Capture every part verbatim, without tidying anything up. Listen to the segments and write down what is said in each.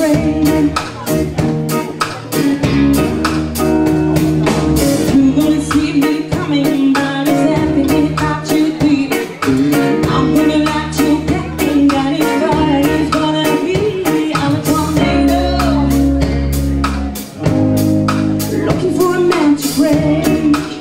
train. You're gonna see me coming, but it's happening out too deep. I'm gonna let you back in, that is what it's gonna be. I'm a tornado, looking for a man to break.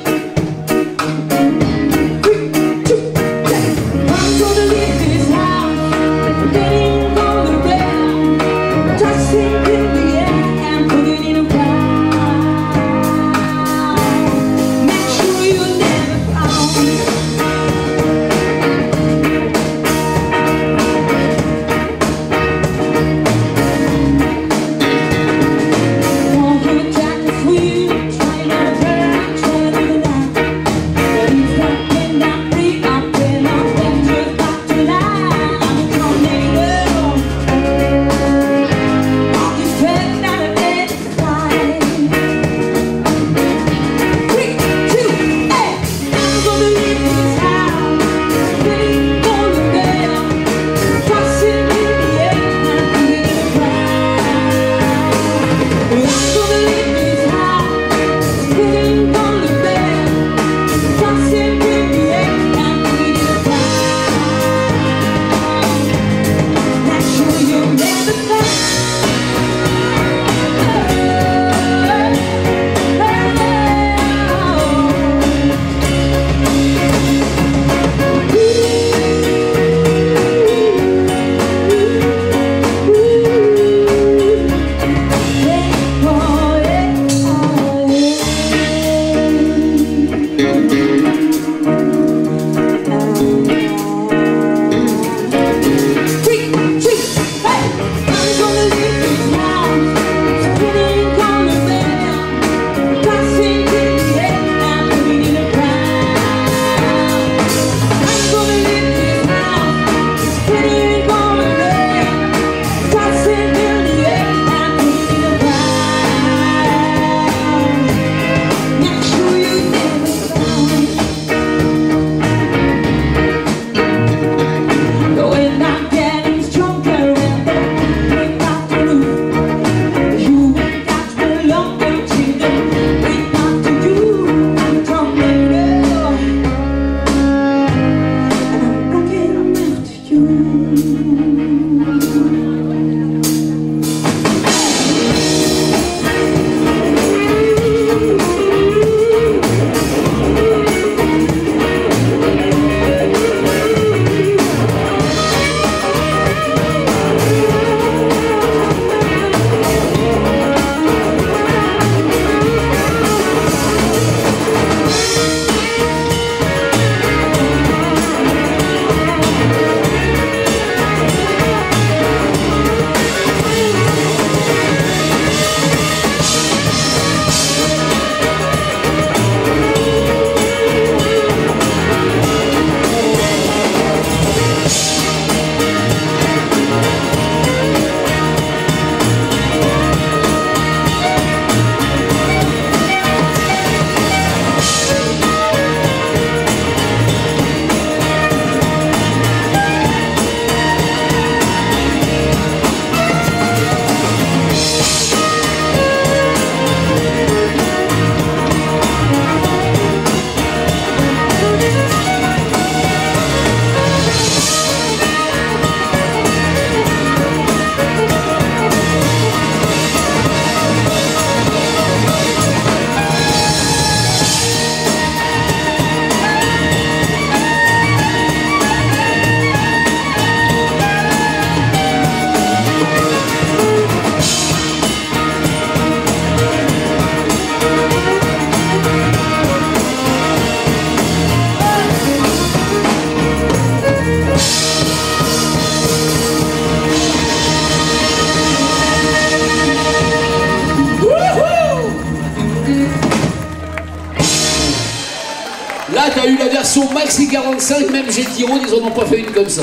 Là, tu as eu la version maxi quarante-cinq, même G-Tyrone, ils en ont pas fait une comme ça.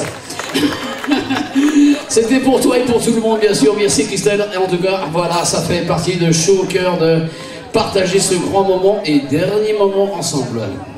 C'était pour toi et pour tout le monde, bien sûr. Merci Christelle. Et en tout cas, voilà, ça fait partie de chaud au cœur de partager ce grand moment et dernier moment ensemble.